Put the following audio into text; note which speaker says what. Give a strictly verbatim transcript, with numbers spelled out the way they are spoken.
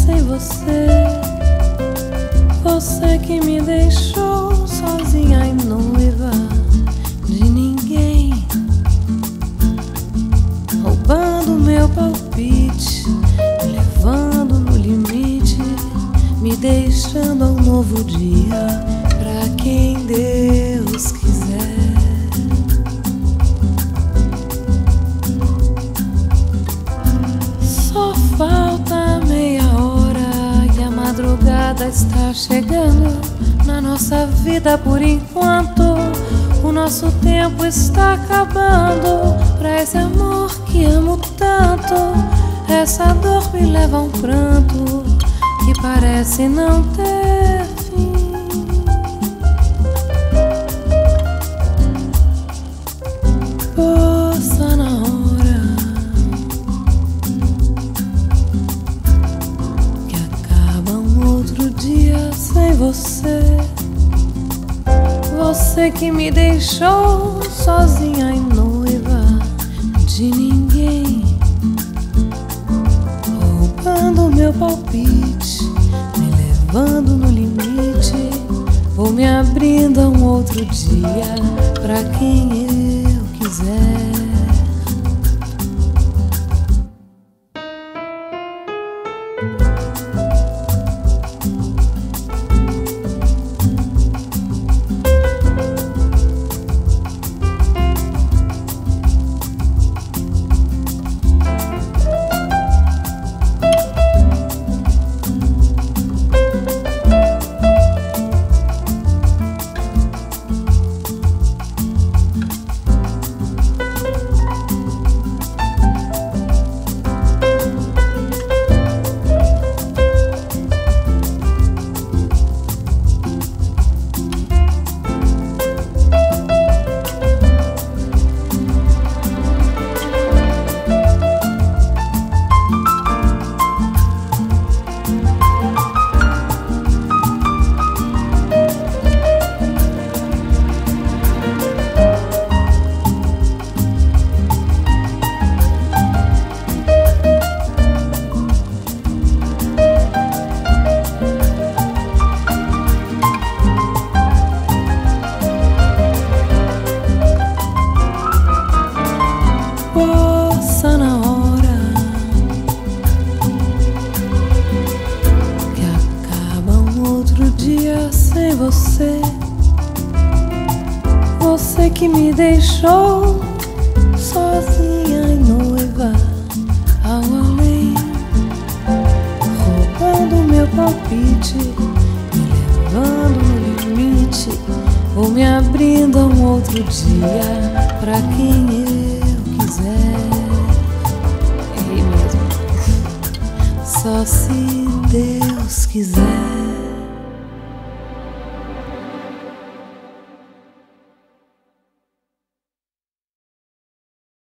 Speaker 1: sem você. Você que me deixou sozinha e noiva de ninguém, roubando meu palpite, me levando no limite, me deixando a um novo dia, pra quem Deus quiser. Só falta meia hora e a madrugada está chegando na nossa vida por enquanto. O nosso tempo está acabando pra esse amor que amo tanto. Essa dor me leva a um pranto que parece não ter fim. Bossa na hora que acaba um outro dia sem você. Você que me deixou sozinha e noiva de ninguém, roubando meu palpite, me levando no limite, vou me abrindo a um outro dia, pra quem eu quiser. Bossa na hora que acaba um outro dia sem você. Você que me deixou sozinha e noiva ao além, roubando meu palpite, me levando no limite, vou me abrindo a um outro dia, pra quem